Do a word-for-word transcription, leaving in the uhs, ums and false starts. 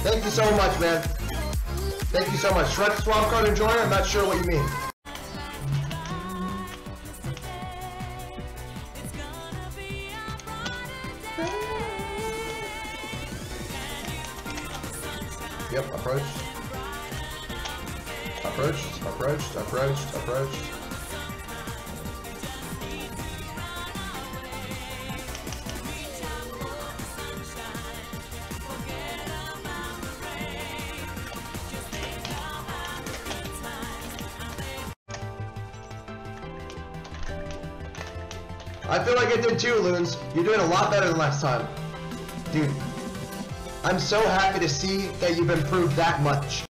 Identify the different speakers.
Speaker 1: Thank you so much, man. Thank you so much. Shrek swap card enjoyer? I'm not sure what you mean. Yep, approached. Approached, approached, approached, approached. I feel like I did too, Lunes. You're doing a lot better than last time. Dude, I'm so happy to see that you've improved that much.